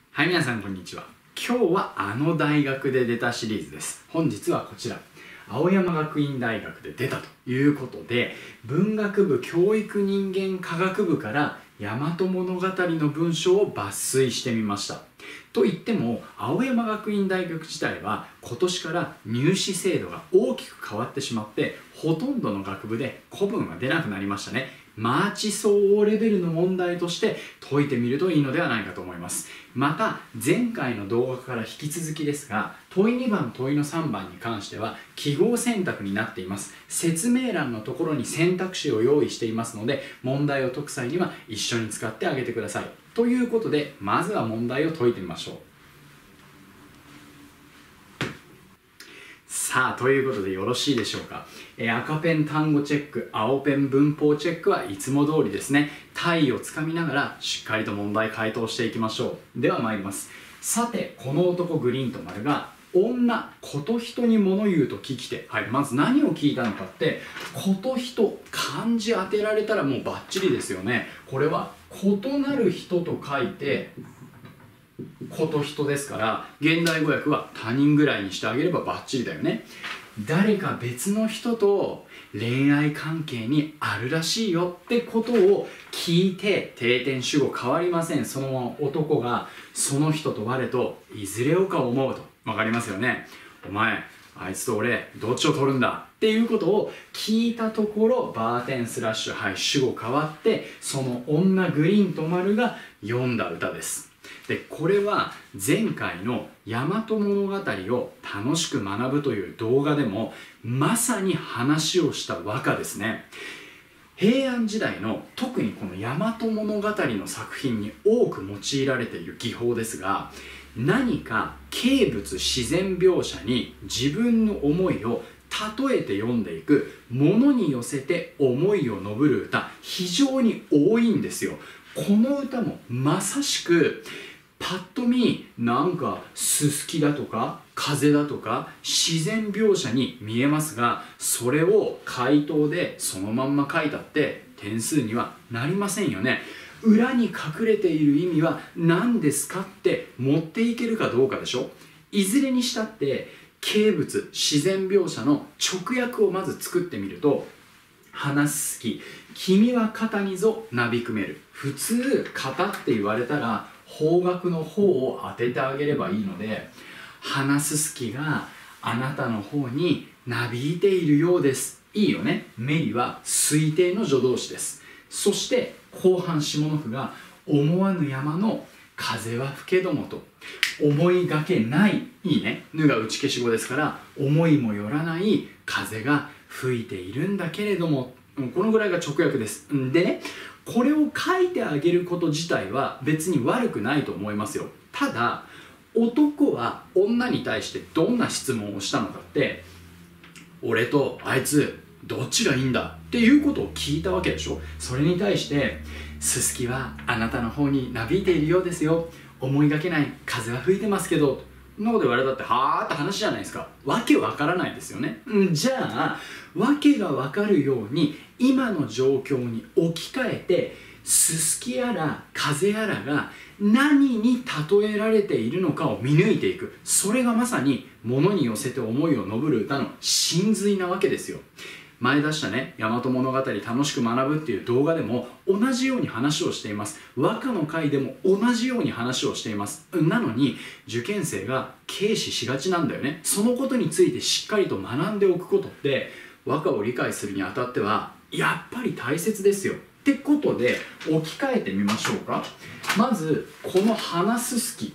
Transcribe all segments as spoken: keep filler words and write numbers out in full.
はい、皆さんこんにちは。今日はあの大学で出たシリーズです。本日はこちら、青山学院大学で出たということで、文学部教育人間科学部から大和物語の文章を抜粋してみました。と言っても、青山学院大学自体は今年から入試制度が大きく変わってしまって、ほとんどの学部で古文が出なくなりましたね。マーチ相応レベルの問題として解いてみるといいのではないかと思います。また前回の動画から引き続きですが、問いにばん問いのさんばんに関しては記号選択になっています。説明欄のところに選択肢を用意していますので、問題を解く際には一緒に使ってあげてください。ということで、まずは問題を解いてみましょう。さあ、ということでよろしいでしょうか。えー、赤ペン単語チェック、青ペン文法チェックはいつも通りですね。単位をつかみながらしっかりと問題回答していきましょう。では参ります。さて、この男グリーンと丸が女、こと人に物言うと聞きて、はい、まず何を聞いたのかって、こと人、漢字当てられたらもうバッチリですよね。これは異なる人と書いてこと人ですから、現代語訳は他人ぐらいにしてあげればバッチリだよね。誰か別の人と恋愛関係にあるらしいよってことを聞いて、定点主語変わりません。そのまま男がその人と我といずれをか思うと分かりますよね。お前あいつと俺どっちを取るんだっていうことを聞いたところ、バーテンスラッシュ、はい、主語変わって、その女グリーンと丸が読んだ歌です。でこれは前回の大和物語を楽しく学ぶという動画でもまさに話をした和歌ですね。平安時代の特にこの大和物語の作品に多く用いられている技法ですが、何か景物自然描写に自分の思いを例えて読んでいく、ものに寄せて思いを述ぶる歌、非常に多いんですよ。この歌もまさしくパッと見なんかすすきだとか風だとか自然描写に見えますが、それを回答でそのまんま書いたって点数にはなりませんよね。裏に隠れている意味は何ですかって持っていけるかどうかでしょ。いずれにしたって景物自然描写の直訳をまず作ってみると、話す好き、君は肩にぞなびくめる。普通肩って言われたら方角の方を当ててあげればいいので、話す好きがあなたの方になびいているようです。いいよね。メリは推定の助動詞です。そして後半下の句が思わぬ山の風は吹けどもと、思いがけない、いいね。ぬが打ち消し語ですから、思いもよらない風が吹いているんだけれども、このぐらいが直訳です。でね、これを書いてあげること自体は別に悪くないと思いますよ。ただ男は女に対してどんな質問をしたのかって、俺とあいつどっちがいいんだっていうことを聞いたわけでしょ。それに対してすすきはあなたの方になびいているようですよ、思いがけない風は吹いてますけど、そんなこと言われたってはーって話じゃないですか。わけわからないですよね。んじゃあわけがわかるように今の状況に置き換えて、すすきやら風やらが何に例えられているのかを見抜いていく。それがまさに物に寄せて思いを述ぶる歌の真髄なわけですよ。前出したね、大和物語楽しく学ぶっていう動画でも同じように話をしています。和歌の回でも同じように話をしています。なのに受験生が軽視しがちなんだよね。そのことについてしっかりと学んでおくことって和歌を理解するにあたってはやっぱり大切ですよ。ってことで置き換えてみましょうか。まずこの話す好き、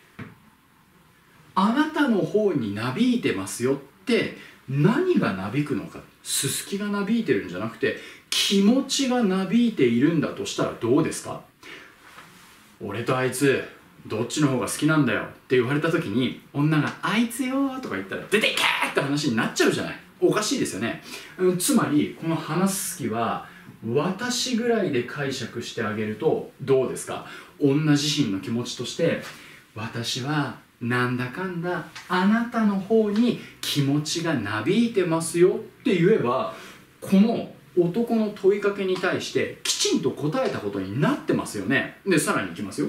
あなたの方になびいてますよって何がなびくのか。すすきがなびいてるんじゃなくて気持ちがなびいているんだとしたらどうですか。俺とあいつどっちの方が好きなんだよって言われた時に、女があいつよとか言ったら出ていけーって話になっちゃうじゃない。おかしいですよね。つまりこの話す好きは私ぐらいで解釈してあげるとどうですか。女自身の気持ちとして、私はなんだかんだあなたの方に気持ちがなびいてますよって言えば、この男の問いかけに対してきちんと答えたことになってますよね。でさらにいきますよ。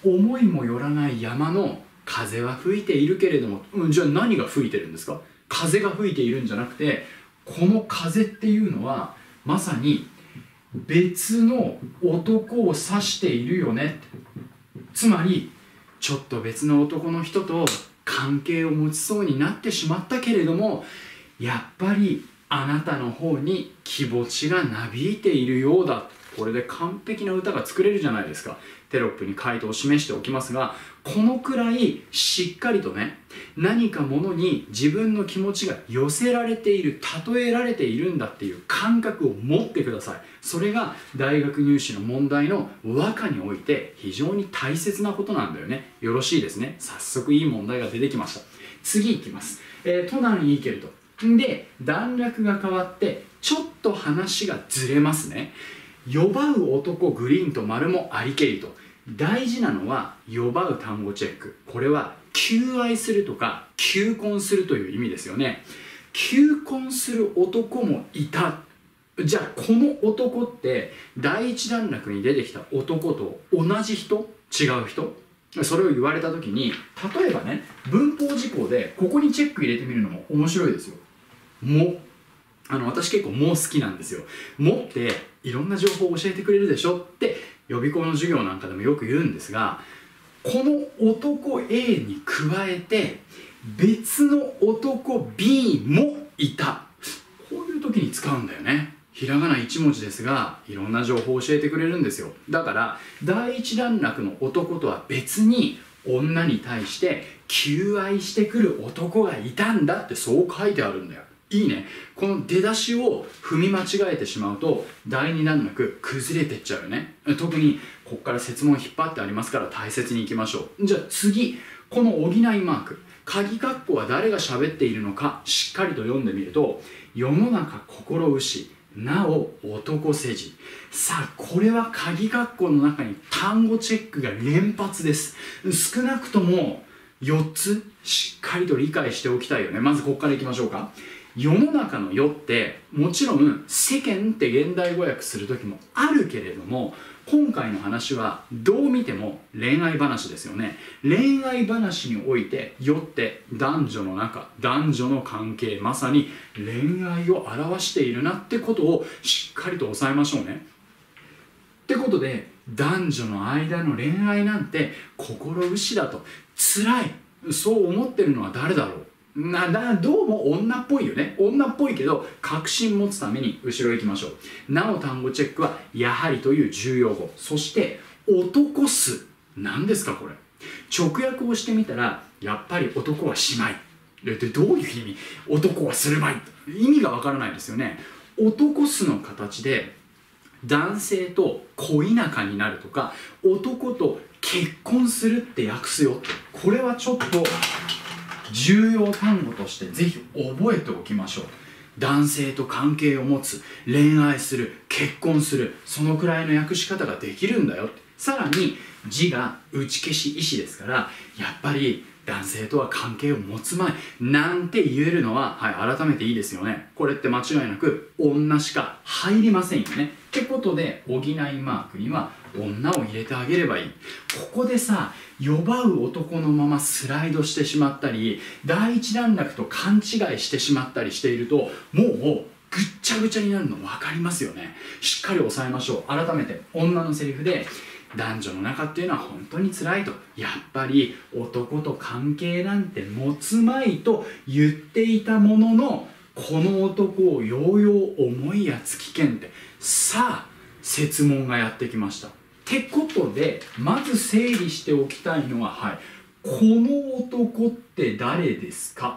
思いもよらない山の風は吹いているけれども、うん、じゃあ何が吹いてるんですか？風が吹いているんじゃなくて、この風っていうのはまさに別の男を指しているよね。つまりちょっと別の男の人と関係を持ちそうになってしまったけれども、やっぱりあなたの方に気持ちがなびいているようだ。これで完璧な歌が作れるじゃないですか。テロップに回答を示しておきますが、このくらいしっかりとね、何かものに自分の気持ちが寄せられている、例えられているんだっていう感覚を持ってください。それが大学入試の問題の和歌において非常に大切なことなんだよね。よろしいですね。早速いい問題が出てきました。次いきます。えー、都南いいけると。で、段落が変わってちょっと話がずれますね。呼ばう男グリーンと丸もありけりと。大事なのは呼ばう単語チェック。これは求愛するとか求婚するという意味ですよね。求婚する男もいた。じゃあこの男って第一段落に出てきた男と同じ人？違う人？それを言われた時に、例えばね、文法事項でここにチェック入れてみるのも面白いですよ。も。あの私結構も好きなんですよ。もっていろんな情報を教えてくれるでしょって予備校の授業なんかでもよく言うんですが、この男 A に加えて別の男 B もいた。こういう時に使うんだよね。ひらがないち文字ですがいろんな情報を教えてくれるんですよ。だから第一段落の男とは別に女に対して求愛してくる男がいたんだって、そう書いてあるんだよ。いいね。この出だしを踏み間違えてしまうとだいに段落崩れてっちゃうよね。特にここから設問引っ張ってありますから大切にいきましょう。じゃあ次、この補いマーク、鍵括弧は誰が喋っているのかしっかりと読んでみると、世の中心牛なお男せじ。さあこれは鍵括弧の中に単語チェックが連発です。少なくともよっつしっかりと理解しておきたいよね。まずここからいきましょうか。世の中の世ってもちろん世間って現代語訳する時もあるけれども、今回の話はどう見ても恋愛話ですよね。恋愛話において世って男女の中、男女の関係、まさに恋愛を表しているなってことをしっかりと押さえましょうね。ってことで男女の間の恋愛なんて心牛だと、辛い、そう思ってるのは誰だろう。なだどうも女っぽいよね。女っぽいけど確信持つために後ろ行きましょう。なお単語チェックはやはりという重要語。そして男す、何ですかこれ。直訳をしてみたらやっぱり男はしまいで、どういう意味？男はするまい、意味がわからないですよね。男すの形で男性と恋仲になるとか男と結婚するって訳すよって、これはちょっと重要単語としてぜひ覚えておきましょう。男性と関係を持つ、恋愛する、結婚する、そのくらいの訳し方ができるんだよ。さらに字が打ち消し意思ですから、やっぱり男性とは関係を持つまいなんて言えるのは、はい、改めていいですよね。これって間違いなく女しか入りませんよね。ってことで補いマークには女を入れてあげればいい。ここでさ、呼ばう男のままスライドしてしまったり、第一段落と勘違いしてしまったりしていると、もうぐっちゃぐちゃになるの分かりますよね。しっかり押さえましょう。改めて女のセリフで、男女の仲っていうのは本当に辛いと、やっぱり男と関係なんて持つまいと言っていたものの、この男をようよう思いやつ危険って、さあ設問がやってきました。ってことでまず整理しておきたいのは、はい、この男って誰ですか？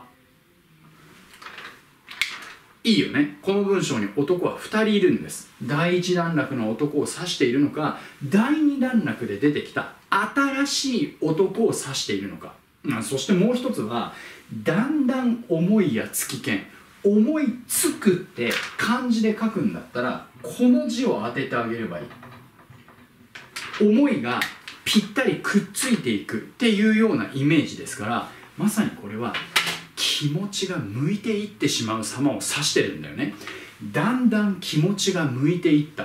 いいよね。この文章に男はふたりいるんです。第一段落の男を指しているのか、第二段落で出てきた新しい男を指しているのか。そしてもう一つは、だんだん思いやつ危険、思いつくって漢字で書くんだったらこの字を当ててあげればいい。思いがぴったりくっついていくっていうようなイメージですから、まさにこれは気持ちが向いていってしまう様を指してるんだよね。だんだん気持ちが向いていった。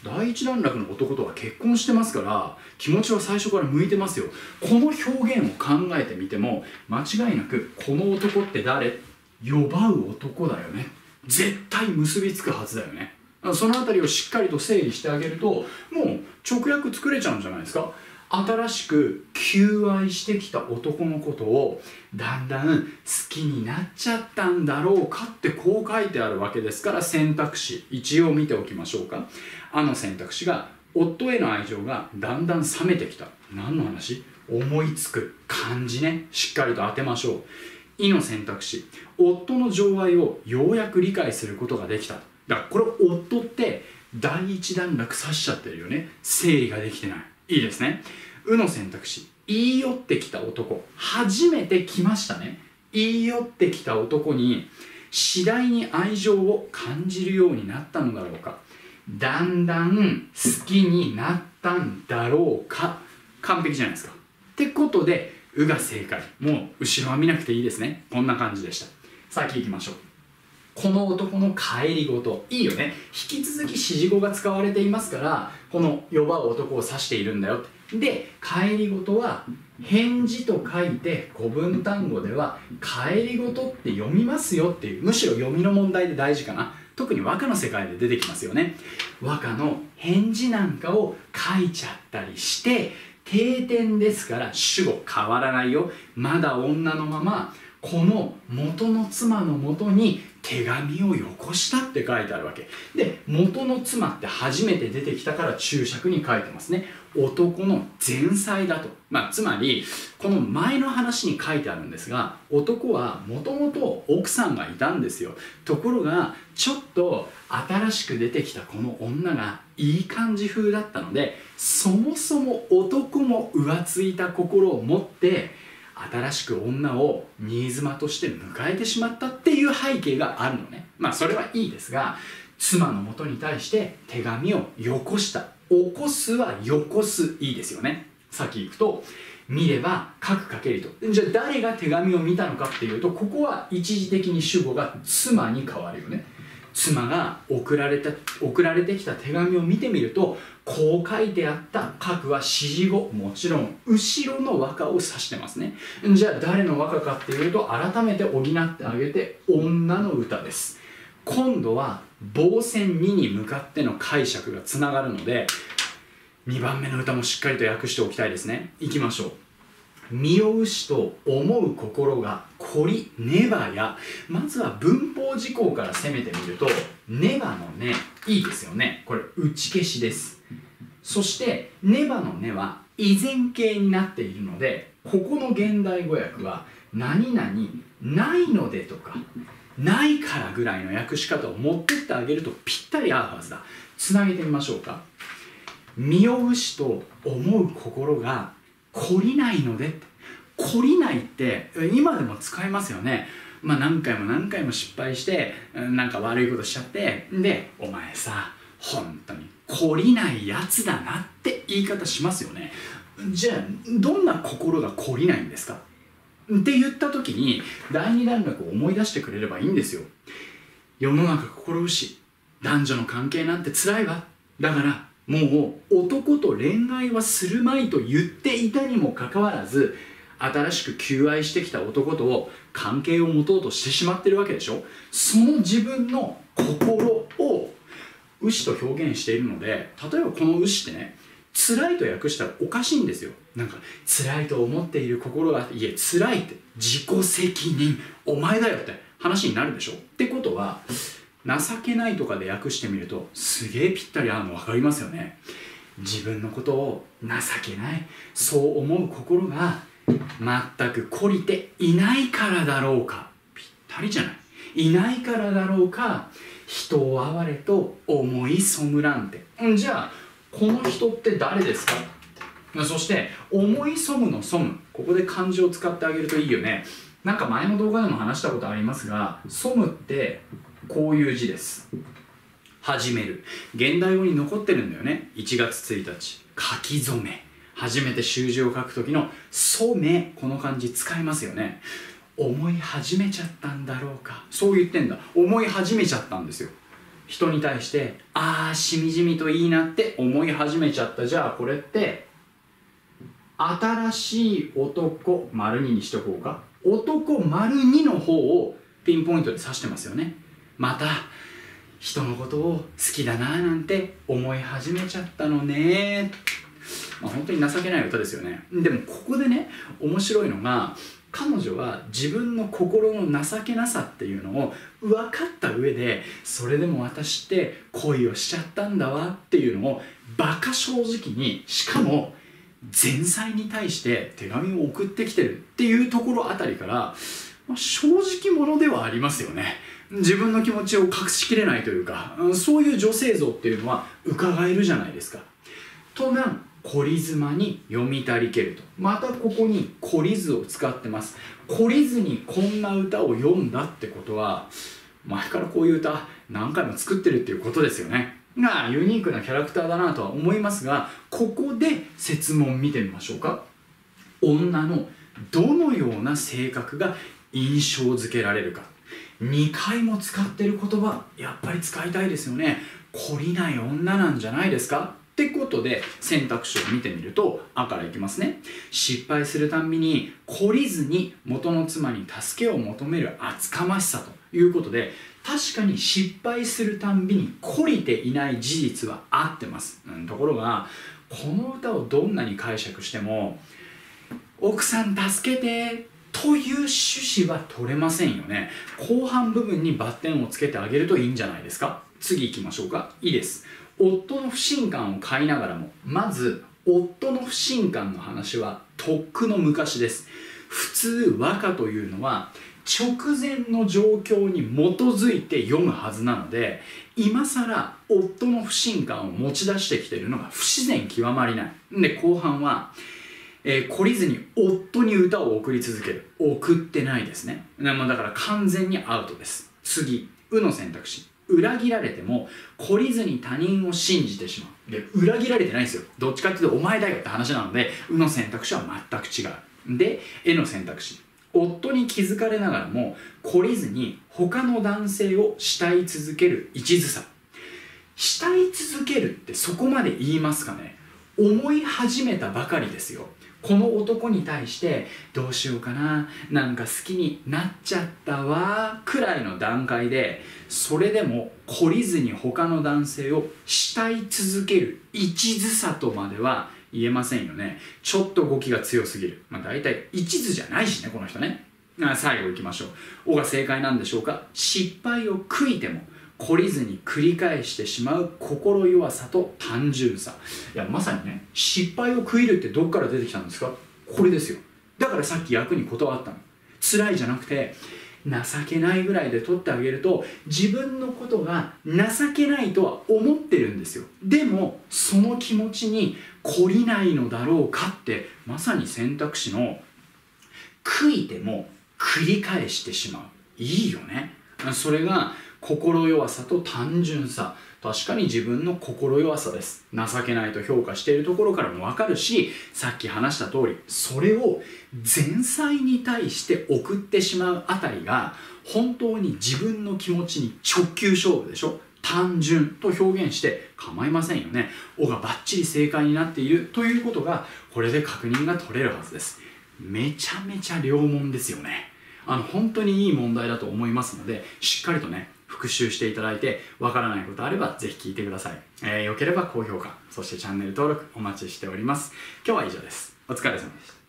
第一段落の男とは結婚してますから気持ちは最初から向いてますよ。この表現を考えてみても間違いなくこの男って誰？呼ばう男だよね。絶対結びつくはずだよね。そのあたりをしっかりと整理してあげるともう直訳作れちゃうんじゃないですか。新しく求愛してきた男のことをだんだん好きになっちゃったんだろうかってこう書いてあるわけですから、選択肢一応見ておきましょうか。あの選択肢が夫への愛情がだんだん冷めてきた。何の話？思いつく漢字ね、しっかりと当てましょう。いの選択肢、夫の情愛をようやく理解することができた。だからこれ夫って第一段落指しちゃってるよね。整理ができてない。いいですね。うの選択肢、言い寄ってきた男、初めて来ましたね。言い寄ってきた男に次第に愛情を感じるようになったのだろうか。だんだん好きになったんだろうか。完璧じゃないですか。ってことで「う」が正解。もう後ろは見なくていいですね。こんな感じでした。先行きましょう。この男の帰りごと、いいよね。引き続き指示語が使われていますからこの呼ばう男を指しているんだよって。で帰りごとは返事と書いて古文単語では帰りごとって読みますよっていう、むしろ読みの問題で大事かな。特に和歌の世界で出てきますよね。和歌の返事なんかを書いちゃったりして定点ですから主語変わらないよ。まだ女のままこの元の妻のもとに手紙をよこしたって書いてあるわけで、元の妻って初めて出てきたから注釈に書いてますね。男の前妻だと、まあ、つまりこの前の話に書いてあるんですが、男はもともと奥さんがいたんですよ。ところがちょっと新しく出てきたこの女がいい感じ風だったので、そもそも男も浮ついた心を持って新しく女を新妻として迎えてしまったっていう背景があるのね。まあそれはいいですが、妻のもとに対して手紙をよこした。起こすはよこす、いいですよね。先行くと見れば書く書けると。じゃあ誰が手紙を見たのかっていうと、ここは一時的に主語が妻に変わるよね。妻が送られた送られてきた手紙を見てみるとこう書いてあった。書くは指示語、もちろん後ろの和歌を指してますね。じゃあ誰の和歌かっていうと改めて補ってあげて女の歌です。今度は傍線にに向かっての解釈がつながるのでにばんめの歌もしっかりと訳しておきたいですね。いきましょう。身をうしと思う心が凝りねばや。まずは文法事項から攻めてみるとねばのね、いいですよね。これ打ち消しです。そしてねばのねは依然形になっているので、ここの現代語訳は何々ないのでとかないからぐらいの訳し方を持ってってあげるとぴったり合うはずだ。つなげてみましょうか。身をうしと思う心が懲りないので。懲りないって今でも使えますよね。まあ何回も何回も失敗してなんか悪いことしちゃって、でお前さ本当に懲りないやつだなって言い方しますよね。じゃあどんな心が懲りないんですかって言った時に第二段落を思い出してくれればいいんですよ。世の中心し男女の関係なんて辛いわ。だからもう男と恋愛はするまいと言っていたにもかかわらず新しく求愛してきた男と関係を持とうとしてしまってるわけでしょ。その自分の心を牛と表現しているので、例えばこの牛ってね辛いと訳したらおかしいんですよ。なんか辛いと思っている心が、いえ辛いって自己責任お前だよって話になるでしょ。ってことは情けないとかで訳してみるとすげえぴったり合うの分かりますよね。自分のことを情けない、そう思う心が全く懲りていないからだろうか。ぴったりじゃない。いないからだろうか。人を哀れと思いそむらんて。じゃあこの人って誰ですか。そして思いそむのそむ、ここで漢字を使ってあげるといいよね。なんか前の動画でも話したことありますが、そむってこういう字です。始める。現代語に残ってるんだよね。いちがつついたち書き初め、初めて習字を書く時の染め、この漢字使いますよね。思い始めちゃったんだろうか、そう言ってんだ。思い始めちゃったんですよ。 人に対してああしみじみといいなって思い始めちゃった。じゃあこれって新しい男丸ににしておこうか。男丸にの方をピンポイントで指してますよね。また人のことを好きだななんて思い始めちゃったのね。まあ、本当に情けない歌ですよね。でもここでね、面白いのが、彼女は自分の心の情けなさっていうのを分かった上で、それでも私って恋をしちゃったんだわっていうのをバカ正直に、しかも前妻に対して手紙を送ってきてるっていうところあたりから、まあ、正直者ではありますよね。自分の気持ちを隠しきれないというか、そういう女性像っていうのは伺えるじゃないですか。とが懲りずまに読み足りけると、またここに懲りずを使ってます。懲りずにこんな歌を読んだってことは、前からこういう歌何回も作ってるっていうことですよね。がユニークなキャラクターだなとは思いますが、ここで設問見てみましょうか。女のどのような性格が印象付けられるか。にかいも使ってる言葉、やっぱり使いたいですよね。懲りない女なんじゃないですかってことで選択肢を見てみると、「あ」からいきますね。失敗するたんびに懲りずに元の妻に助けを求める厚かましさということで、確かに失敗するたんびに懲りていない事実は合ってます、うん、ところがこの歌をどんなに解釈しても「奥さん助けて」という趣旨は取れませんよね。後半部分にバッテンをつけてあげるといいんじゃないですか。次行きましょうか。いいです。夫の不信感を買いながらも、まず夫の不信感の話はとっくの昔です。普通和歌というのは直前の状況に基づいて読むはずなので、今更夫の不信感を持ち出してきているのが不自然極まりない。で後半はえー、懲りずに夫に歌を送り続ける。送ってないですね。だから完全にアウトです。次、うの選択肢。裏切られても懲りずに他人を信じてしまう。で裏切られてないんですよ。どっちかっていうとお前だよって話なので、うの選択肢は全く違う。で、えの選択肢。夫に気づかれながらも懲りずに他の男性を慕い続ける一途さ。慕い続けるってそこまで言いますかね。思い始めたばかりですよ。この男に対してどうしようかな、なんか好きになっちゃったわくらいの段階で、それでも懲りずに他の男性を慕い続ける一途さとまでは言えませんよね。ちょっと動きが強すぎる。まあ大体一途じゃないしね、この人ね。最後いきましょう。「お」が正解なんでしょうか。失敗を悔いても懲りずに繰り返してしまう心弱さと単純さ。いやまさにね、失敗を悔いるってどっから出てきたんですか。これですよ。だからさっき役に断ったの。辛いじゃなくて情けないぐらいで取ってあげると、自分のことが情けないとは思ってるんですよ。でもその気持ちに懲りないのだろうかって、まさに選択肢の悔いても繰り返してしまう。いいよね。それが心弱さと単純さ。確かに自分の心弱さです。情けないと評価しているところからも分かるし、さっき話した通り、それを前妻に対して送ってしまうあたりが本当に自分の気持ちに直球勝負でしょ。単純と表現して構いませんよね。「お」がバッチリ正解になっているということがこれで確認が取れるはずです。めちゃめちゃ良問ですよね。あの本当にいい問題だと思いますので、しっかりとね復習していただいて、わからないことあればぜひ聞いてください。えー、よければ高評価、そしてチャンネル登録お待ちしております。今日は以上です。お疲れ様でした。